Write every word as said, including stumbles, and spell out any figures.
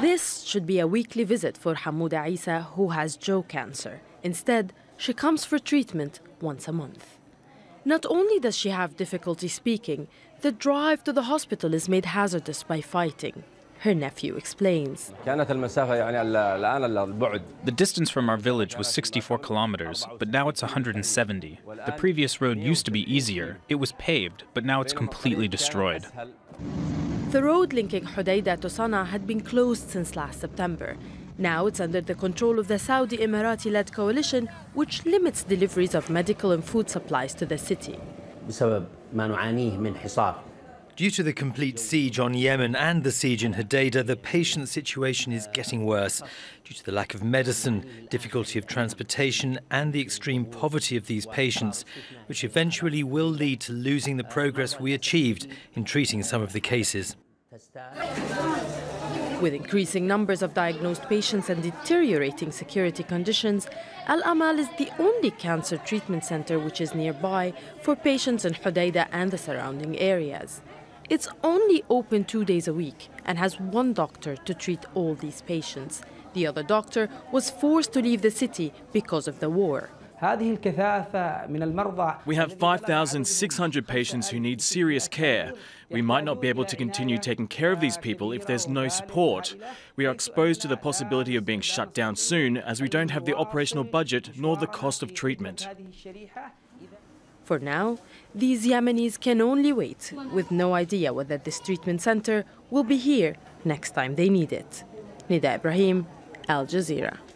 This should be a weekly visit for Hamouda Isa, who has jaw cancer. Instead, she comes for treatment once a month. Not only does she have difficulty speaking, the drive to the hospital is made hazardous by fighting. Her nephew explains. The distance from our village was sixty-four kilometers, but now it's one hundred seventy. The previous road used to be easier. It was paved, but now it's completely destroyed. The road linking Hodeidah to Sana'a had been closed since last September. Now it's under the control of the Saudi Emirati-led coalition, which limits deliveries of medical and food supplies to the city. Due to the complete siege on Yemen and the siege in Hodeidah, the patient situation is getting worse. Due to the lack of medicine, difficulty of transportation and the extreme poverty of these patients, which eventually will lead to losing the progress we achieved in treating some of the cases. With increasing numbers of diagnosed patients and deteriorating security conditions, Al Amal is the only cancer treatment center which is nearby for patients in Hodeidah and the surrounding areas. It's only open two days a week and has one doctor to treat all these patients. The other doctor was forced to leave the city because of the war. We have five thousand six hundred patients who need serious care. We might not be able to continue taking care of these people if there's no support. We are exposed to the possibility of being shut down soon as we don't have the operational budget nor the cost of treatment. For now, these Yemenis can only wait, with no idea whether this treatment center will be here next time they need it. Nida Ibrahim, Al Jazeera.